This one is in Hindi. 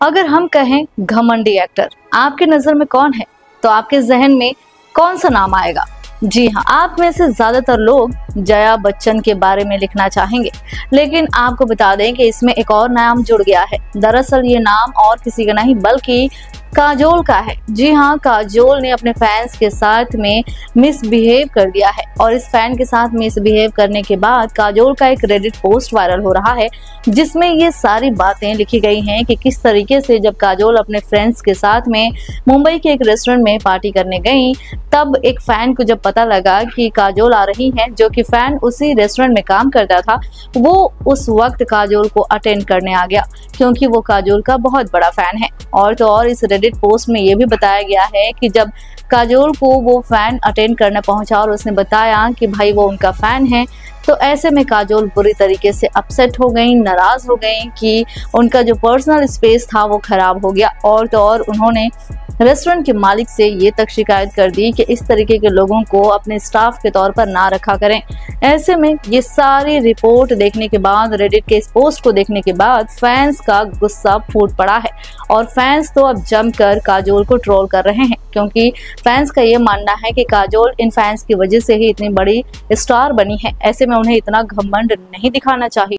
अगर हम कहें घमंडी एक्टर, आपकी नजर में कौन है? तो आपके जहन में कौन सा नाम आएगा? जी हाँ, आप में से ज्यादातर लोग जया बच्चन के बारे में लिखना चाहेंगे, लेकिन आपको बता दें कि इसमें एक और नाम जुड़ गया है। दरअसल ये नाम और किसी का नहीं बल्कि काजोल का है। जी हाँ, काजोल ने अपने फैंस के साथ में मिसबिहेव कर दिया है और इस फैन के साथ मिसबिहेव करने के बाद काजोल का एक रेडिट पोस्ट वायरल हो रहा है, जिसमें ये सारी बातें लिखी गई हैं कि किस तरीके से जब काजोल अपने फ्रेंड्स के साथ में मुंबई के एक रेस्टोरेंट में पार्टी करने गई, तब एक फैन को जब पता लगा कि काजोल आ रही है, जो कि फैन उसी रेस्टोरेंट में काम करता था, वो उस वक्त काजोल को अटेंड करने आ गया क्योंकि वो काजोल का बहुत बड़ा फैन है। और तो और इस रेडिट पोस्ट में ये भी बताया गया है कि जब काजोल को वो फैन अटेंड करने पहुंचा और उसने बताया कि भाई वो उनका फैन है, तो ऐसे में काजोल बुरी तरीके से अपसेट हो गई, नाराज हो गई कि उनका जो पर्सनल स्पेस था वो खराब हो गया। और तो और उन्होंने रेस्टोरेंट के मालिक से ये तक शिकायत कर दी कि इस तरीके के लोगों को अपने स्टाफ के तौर पर ना रखा करें। ऐसे में ये सारी रिपोर्ट देखने के बाद, रेडिट के इस पोस्ट को देखने के बाद फैंस का गुस्सा फूट पड़ा है और फैंस तो अब जमकर काजोल को ट्रोल कर रहे हैं, क्योंकि फैंस का ये मानना है कि काजोल इन फैंस की वजह से ही इतनी बड़ी स्टार बनी है। ऐसे में उन्हें इतना घमंड नहीं दिखाना चाहिए।